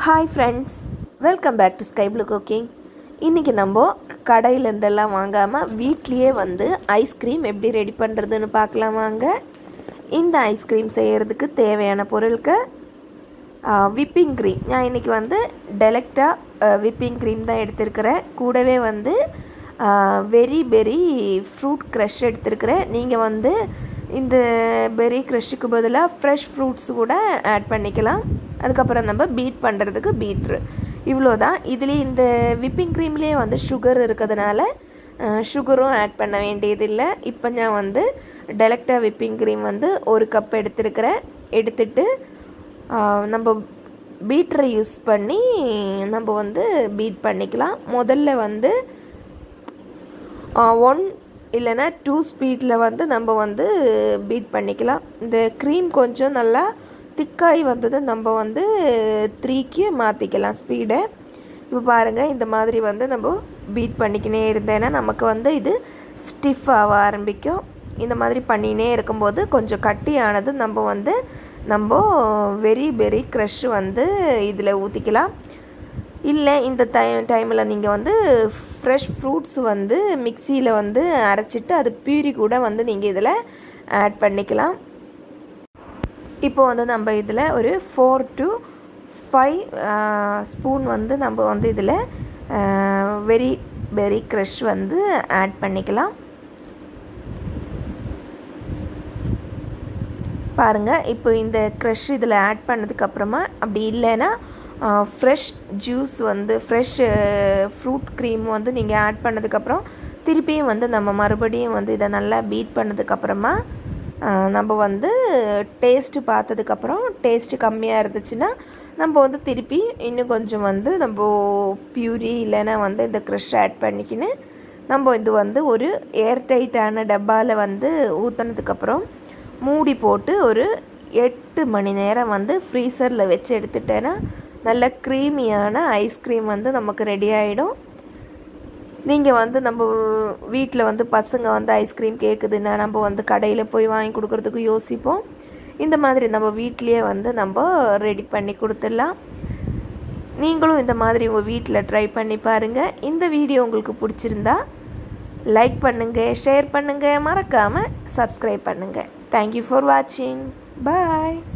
Hi friends, welcome back to Sky Blue Cooking. இன்னைக்கு நம்ம கடையில இருந்தெல்லாம் வாங்காம வீட்லயே வந்து ஐஸ்கிரீம் எப்படி ரெடி பண்றதுன்னு பார்க்கலாம் வாங்க. இந்த ஐஸ்கிரீம் செய்யிறதுக்கு தேவையான பொருட்கள் whipping cream. நான் இன்னைக்கு வந்து Delecta whipping cream தான் எடுத்துக்கறேன். கூடவே வந்து very berry fruit crush எடுத்துக்கறேன். நீங்க வந்து இந்த berry crushக்கு பதிலா fresh fruits கூட ஆட் பண்ணிக்கலாம். அதுக்கு அப்புறம் நம்ம பீட் பண்றதுக்கு பீட்டர் இவ்ளோதான். இதுல இந்த whipping creamலயே வந்து sugar இருக்குதனால sugarரும் ஆட் பண்ண வேண்டியது இல்ல. இப்போ நான் வந்து Delecta whipping cream வந்து 1 கப் எடுத்துக்கறேன். எடுத்துட்டு நம்ம பீட்டரை யூஸ் பண்ணி நம்ம வந்து பீட் பண்ணிக்கலாம். முதல்ல வந்து 1 இல்லனா 2 ஸ்பீட்ல வந்து நம்ம வந்து பீட் பண்ணிக்கலாம். இந்த cream கொஞ்சம் நல்லா திக்காய் வந்தது நம்ம வந்து 3க்கு மாத்திக்கலாம் ஸ்பீடை. இப்போ பாருங்க இந்த மாதிரி வந்து நம்ம பீட் பண்ணிக்கினே இருந்தேனா நமக்கு வந்து இது ஸ்டிஃப் ஆக ஆரம்பிக்கும். இந்த மாதிரி பண்ணினே இருக்கும்போது கொஞ்சம் கட்டியானது நம்ம வெரி பெரி கிரஷ் வந்து இதில் ஊற்றிக்கலாம். இல்லை இந்த டைமில் நீங்கள் வந்து ஃப்ரெஷ் ஃப்ரூட்ஸ் வந்து மிக்சியில் வந்து அரைச்சிட்டு அது பியூரி கூட வந்து நீங்கள் இதில் ஆட் பண்ணிக்கலாம். இப்போ வந்து நம்ம இதில் ஒரு 4 to 5 ஸ்பூன் வந்து நம்ம வந்து இதில் வெரி பெரி கிரஷ் வந்து ஆட் பண்ணிக்கலாம். பாருங்கள் இப்போ இந்த க்ரஷ் இதில் ஆட் பண்ணதுக்கப்புறமா அப்படி இல்லைன்னா ஃப்ரெஷ் ஜூஸ் வந்து ஃப்ரெஷ் ஃப்ரூட் க்ரீம் வந்து நீங்கள் ஆட் பண்ணதுக்கப்புறம் திருப்பியும் வந்து நம்ம மறுபடியும் வந்து இதை நல்லா பீட் பண்ணதுக்கப்புறமா நம்ம வந்து டேஸ்ட்டு பார்த்ததுக்கப்புறம் டேஸ்ட்டு கம்மியாக இருந்துச்சுன்னா நம்ம வந்து திருப்பி இன்னும் கொஞ்சம் வந்து நம்ம பியூரி இல்லைன்னா வந்து இந்த க்ரஷ் ஆட் பண்ணிக்கின்னு நம்ம இது வந்து ஒரு ஏர்டைட்டான டப்பாவில் வந்து ஊற்றினதுக்கப்புறம் மூடி போட்டு ஒரு 8 மணி நேரம் வந்து ஃப்ரீசரில் வச்சு எடுத்துட்டேன்னா நல்ல க்ரீமியான ஐஸ்கிரீம் வந்து நமக்கு ரெடி ஆகிடும். நீங்கள் வந்து நம்ம வீட்டில் வந்து பசங்க வந்து ஐஸ்கிரீம் கேட்குதுன்னா நம்ம வந்து கடையில் போய் வாங்கி கொடுக்குறதுக்கு யோசிப்போம். இந்த மாதிரி நம்ம வீட்லேயே வந்து நம்ம ரெடி பண்ணி கொடுத்துடலாம். நீங்களும் இந்த மாதிரி உங்கள் வீட்டில் ட்ரை பண்ணி பாருங்கள். இந்த வீடியோ உங்களுக்கு பிடிச்சிருந்தா லைக் பண்ணுங்கள், ஷேர் பண்ணுங்கள், மறக்காமல் சப்ஸ்கிரைப் பண்ணுங்கள். தேங்க்யூ ஃபார் வாட்சிங். பாய்.